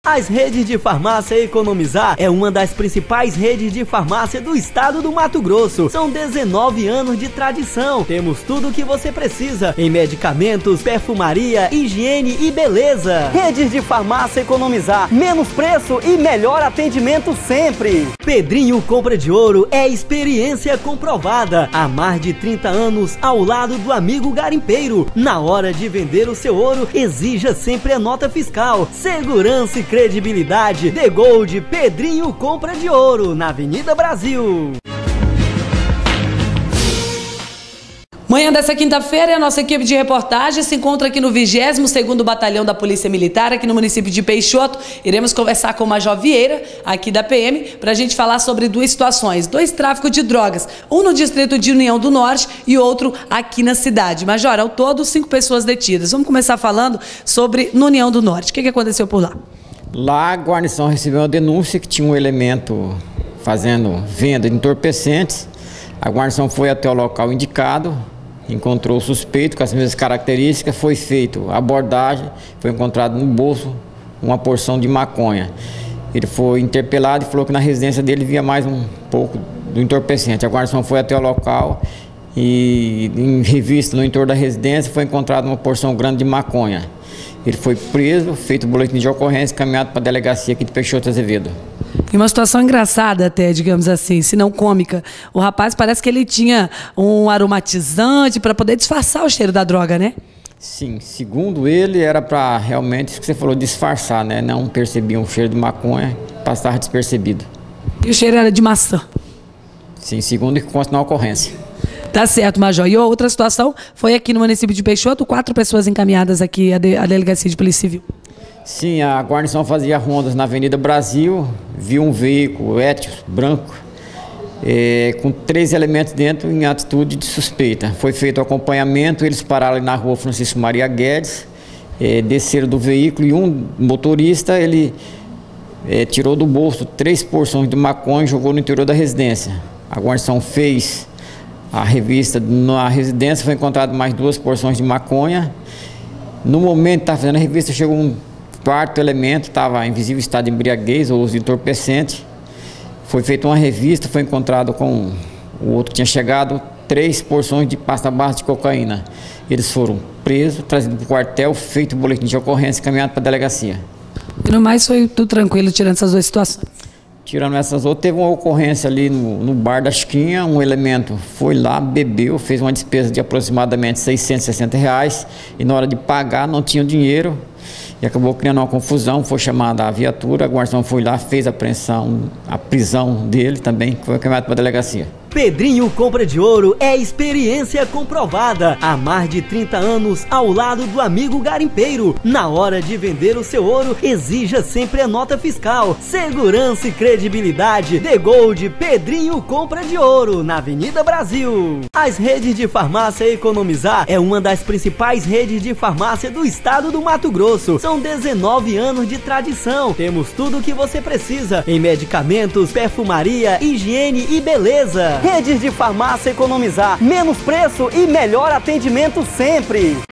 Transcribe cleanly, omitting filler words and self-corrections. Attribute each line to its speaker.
Speaker 1: As redes de farmácia Economizar é uma das principais redes de farmácia do estado do Mato Grosso. São 19 anos de tradição. Temos tudo o que você precisa em medicamentos, perfumaria, higiene e beleza. Redes de farmácia Economizar, menos preço e melhor atendimento sempre. Pedrinho Compra de Ouro é experiência comprovada. Há mais de 30 anos ao lado do amigo garimpeiro. Na hora de vender o seu ouro, exija sempre a nota fiscal. Segurança e credibilidade. The Gold Pedrinho Compra de Ouro, na Avenida Brasil.
Speaker 2: Manhã dessa quinta-feira, a nossa equipe de reportagem se encontra aqui no 22º Batalhão da Polícia Militar, aqui no município de Peixoto. Iremos conversar com o Major Vieira, aqui da PM, para a gente falar sobre duas situações. Dois tráficos de drogas, um no distrito de União do Norte e outro aqui na cidade. Major, ao todo, 5 pessoas detidas. Vamos começar falando sobre no União do Norte. O que aconteceu por lá?
Speaker 3: Lá a guarnição recebeu uma denúncia que tinha um elemento fazendo venda de entorpecentes. A guarnição foi até o local indicado, encontrou o suspeito com as mesmas características, foi feita a abordagem, foi encontrado no bolso uma porção de maconha. Ele foi interpelado e falou que na residência dele via mais um pouco do entorpecente. A guarnição foi até o local e em revista no entorno da residência foi encontrada uma porção grande de maconha. Ele foi preso, feito o boletim de ocorrência, caminhado para a delegacia aqui de Peixoto Azevedo.
Speaker 2: E uma situação engraçada até, digamos assim, se não cômica. O rapaz parece que ele tinha um aromatizante para poder disfarçar o cheiro da droga, né?
Speaker 3: Sim, segundo ele era para realmente, isso que você falou, disfarçar, né? Não percebia um cheiro de maconha, passava despercebido.
Speaker 2: E o cheiro era de maçã?
Speaker 3: Sim, segundo o que consta na ocorrência.
Speaker 2: Tá certo, Major. E outra situação foi aqui no município de Peixoto, 4 pessoas encaminhadas aqui à Delegacia de Polícia Civil.
Speaker 3: Sim, a guarnição fazia rondas na Avenida Brasil, viu um veículo Etios branco, com 3 elementos dentro em atitude de suspeita. Foi feito o acompanhamento, eles pararam ali na rua Francisco Maria Guedes, desceram do veículo e um motorista, ele tirou do bolso 3 porções de maconha e jogou no interior da residência. A guarnição fez a revista na residência, foi encontrado mais 2 porções de maconha. No momento que estava fazendo a revista, chegou um 4º elemento, estava em visível estado de embriaguez ou uso de entorpecente. Foi feita uma revista, foi encontrado com o outro que tinha chegado 3 porções de pasta base de cocaína. Eles foram presos, trazidos para o quartel, feito o boletim de ocorrência e caminhado para a delegacia.
Speaker 2: E no mais foi tudo tranquilo, tirando essas 2 situações?
Speaker 3: Tirando essas outras, teve uma ocorrência ali no bar da Chiquinha, um elemento foi lá, bebeu, fez uma despesa de aproximadamente R$660 e na hora de pagar não tinha dinheiro e acabou criando uma confusão, foi chamada a viatura, a guarnição foi lá, fez a apreensão, a prisão dele também, foi caminhado para a delegacia.
Speaker 1: Pedrinho Compra de Ouro é experiência comprovada. Há mais de 30 anos ao lado do amigo garimpeiro. Na hora de vender o seu ouro, exija sempre a nota fiscal. Segurança e credibilidade. The Gold Pedrinho Compra de Ouro, na Avenida Brasil. As redes de farmácia Economizar é uma das principais redes de farmácia do estado do Mato Grosso. São 19 anos de tradição. Temos tudo o que você precisa em medicamentos, perfumaria, higiene e beleza. Redes de farmácia Economizar, menos preço e melhor atendimento sempre.